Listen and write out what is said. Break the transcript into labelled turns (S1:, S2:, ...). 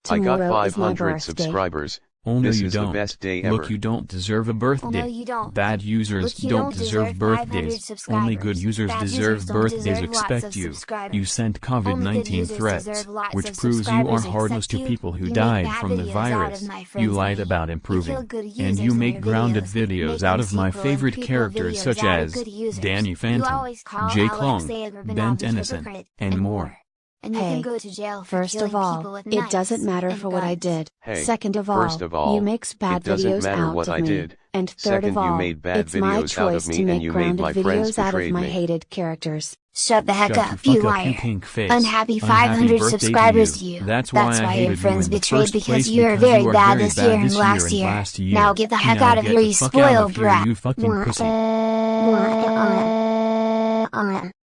S1: I got
S2: Tomorrow is my
S1: 500
S2: birthday.
S1: subscribers.
S3: Oh no,
S1: This
S3: you
S1: is the
S3: don't.
S1: best day ever.
S3: Look, you don't deserve a birthday.
S4: No, you don't.
S3: Bad users
S4: Look, you
S3: don't
S4: don't
S3: deserve
S4: deserve 500
S3: birthdays. Only good
S4: subscribers.
S3: users
S4: Bad
S3: deserve
S4: users don't
S3: birthdays.
S4: deserve lots
S3: Expect
S4: of
S3: you.
S4: subscribers.
S3: You sent
S4: Only good
S3: COVID-19
S4: users
S3: threats,
S4: deserve lots
S3: which
S4: of
S3: proves you are
S4: subscribers.
S3: heartless
S4: Except
S3: to
S4: you.
S3: people who
S4: You make
S3: died
S4: bad
S3: from the
S4: videos out of
S3: virus.
S4: my
S3: You
S4: friends'
S3: lied
S4: money.
S3: about
S4: You
S3: improving.
S4: kill good
S3: And
S4: users
S3: you
S4: in
S3: make
S4: your
S3: grounded
S4: videos.
S3: videos
S4: Make
S3: out of my
S4: unsequel and
S3: favorite
S4: prequel
S3: characters
S4: videos
S3: such
S4: out of
S3: as
S4: good users.
S3: Danny
S4: You
S3: Phantom,
S4: always call
S3: Jay
S4: Alexei
S3: Klong,
S4: Urbanov
S3: Bent
S4: a
S3: Innocent,
S4: hypocrite,
S3: and more.
S4: And you
S2: Hey,
S4: can go to jail for
S2: First of
S4: killing
S2: all,
S4: people with
S2: it doesn't
S4: knives
S2: matter
S4: and
S2: for what I
S4: guns.
S2: did.
S1: Hey,
S2: Second of
S1: first of all,
S2: you makes bad
S1: it doesn't
S2: videos
S1: matter
S2: out
S1: what
S2: of
S1: I
S2: me.
S1: did.
S2: And third
S1: Second,
S2: of
S1: you
S2: all,
S1: made bad
S2: it's my
S1: videos out
S2: choice
S1: of me
S2: to
S1: and
S2: make
S1: you made
S2: grounded
S1: my friends
S2: videos out of
S1: betrayed
S2: my
S1: me.
S2: hated characters.
S4: Shut the heck
S3: Shut
S4: up,
S3: the
S4: you
S3: fuck up, you
S4: liar.
S3: pink face.
S4: Unhappy
S3: Unhappy
S4: 500
S3: birthday
S4: subscribers
S3: to
S4: to
S3: you.
S4: you.
S3: That's why I
S4: your
S3: hated
S4: friends
S3: you in the
S4: betrayed
S3: first
S4: because
S3: place
S4: you are
S3: because
S4: very
S3: you are
S4: bad
S3: very
S4: this year
S3: bad
S4: and
S3: this year
S4: last
S3: and
S4: year.
S3: last year.
S4: Now get the heck
S3: Now
S4: out of
S3: get
S4: here,
S3: the
S4: you
S3: fuck out
S4: spoiled
S3: of here,
S4: brat.
S3: you fucking pussy.